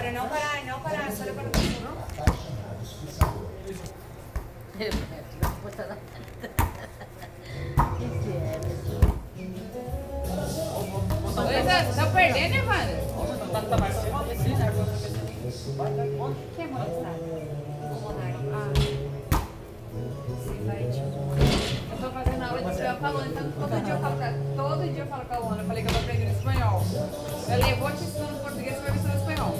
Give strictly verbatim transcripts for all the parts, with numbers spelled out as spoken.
Para não parar, não parar, só para não. Vocês estão perdendo, né, mano? Quem é molestado? Ah. Sim, vai, tipo. Eu tô fazendo aula de espanhol com a Luana, então todo dia eu falo pra, todo dia eu falo com a Luana. Eu falei que eu vou aprender espanhol. Eu falei, eu vou te ensinar português, você vai me ensinar espanhol.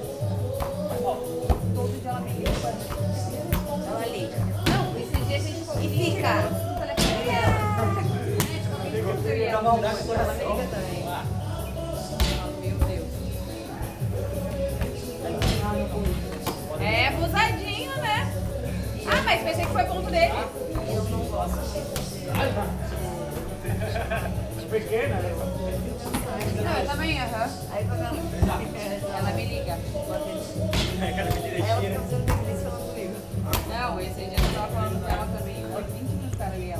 Todo dia ela me liga. Ela liga. Não, esse dia a gente ficou E fica. no telefone. É, tipo, vinte minutos eu ia. Ela me liga também. Meu Deus. É abusadinho, né? Ah, mas pensei que foi ponto dele. Eu não gosto de Pequena, né? Não, eu também, aham. Aí quando ela, Ela me liga. É, cara, me direitinho, ela né? fica fazendo definição comigo. Não, esse dia eu tava falando com ela também. Foi vinte minutos, cara, e ela.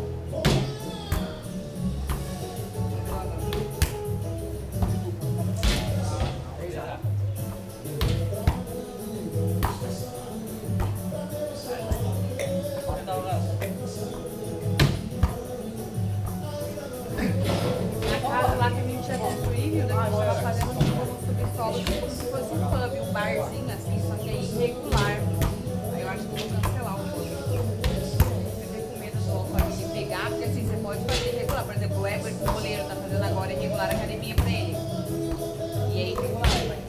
A casa lá que a gente tinha construído, a gente tava fazendo tipo um subsolo, como se fosse um pub, um barzinho assim, só que é irregular. Aí eu acho que vou cancelar o curso. Eu fiquei com medo do Alphaville pegar, porque assim, você pode fazer irregular. Por exemplo, o Ever, que o goleiro tá fazendo agora irregular academia pra ele. E é irregular, vai.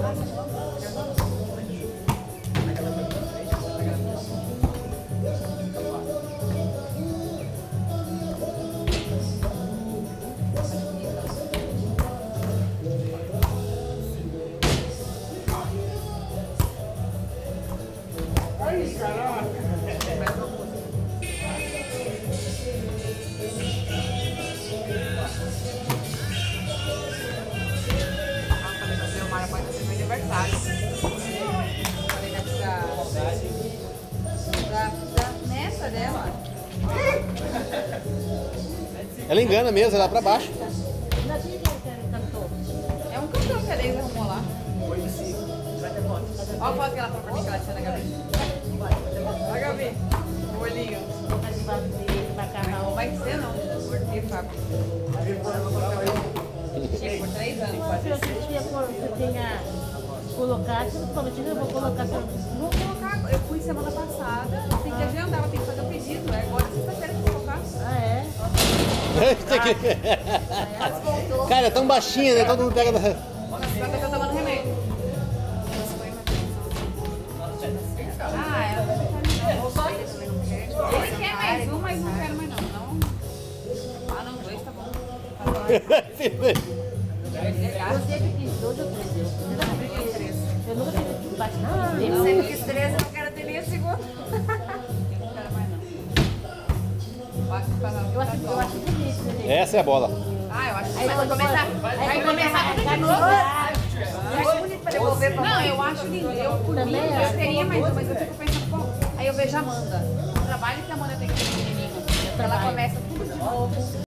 Ela engana mesmo, é lá pra baixo. É um cantor que a Deise arrumou lá. Olha a foto que ela falou pra mim que ela tinha na Gabi. Olha, Gabi. O olhinho. Não vai ser, não. Por que, Fábio? Chega por três anos. Você tinha colocado, você não falou, eu vou colocar. Vou colocar. Eu fui semana passada. Tem que agendar, ela tem que fazer o pedido. É agora sexta-feira que eu vou colocar. Ah, é? Cara, é tão baixinha, né? Todo mundo pega da... Só que eu tô tomando remédio. Ah, ela não quer. Ele quer mais um, mas não quero mais não. não. Ah, não, dois tá bom. Tá Eu sempre quis dois ou três. Eu nunca quis três. Eu nunca tive baixo na Eu vida. sempre quis três, eu não quero ter nem a segunda. Eu não quero mais não. Eu acho que tá Eu acho, eu acho bonito, né? Essa é a bola. Ah, eu acho que Aí vai quando começar. for- Vai aí começar tudo de quando novo. Eu acho bonito pra devolver pra Não, mãe. eu acho lindo. Eu, por mim, Também eu acho. teria mais um, mas eu fico pensando, pô, aí eu vejo a Amanda. O trabalho que a Amanda tem com o menininho. Ela começa tudo de novo.